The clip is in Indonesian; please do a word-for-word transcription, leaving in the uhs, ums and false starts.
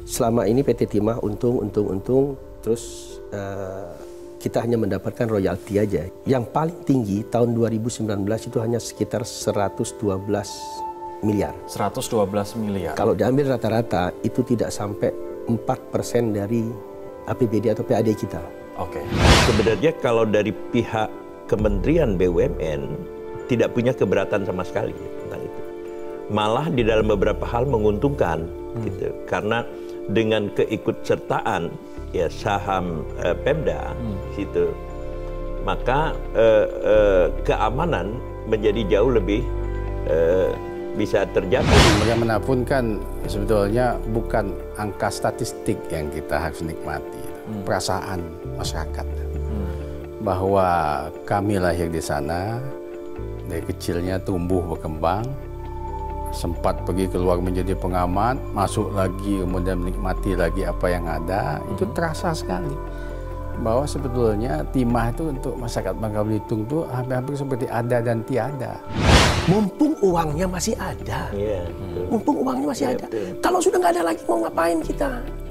selama ini P T Timah untung, untung, untung, terus uh, kita hanya mendapatkan royalti aja. Yang paling tinggi tahun dua ribu sembilan belas itu hanya sekitar seratus dua belas miliar. seratus dua belas miliar. Kalau diambil rata-rata itu tidak sampai empat persen dari A P B D atau P A D kita. Oke. Sebenarnya kalau dari pihak Kementerian B U M N tidak punya keberatan sama sekali tentang itu. Malah di dalam beberapa hal menguntungkan hmm. gitu. Karena dengan keikutsertaan ya saham eh, Pemda hmm. situ, maka eh, eh, keamanan menjadi jauh lebih eh, bisa terjaga. Bagaimanapun kan sebetulnya bukan angka statistik yang kita harus nikmati, hmm. perasaan masyarakat. Hmm. Bahwa kami lahir di sana, dari kecilnya tumbuh berkembang, sempat pergi keluar menjadi pengamat, masuk lagi kemudian menikmati lagi apa yang ada, hmm. itu terasa sekali. Bahwa sebetulnya timah itu untuk masyarakat Bangka Belitung itu hampir-hampir seperti ada dan tiada. Mumpung uangnya masih ada, yeah. mumpung uangnya masih yeah, ada. Betul. Kalau sudah nggak ada lagi mau ngapain kita?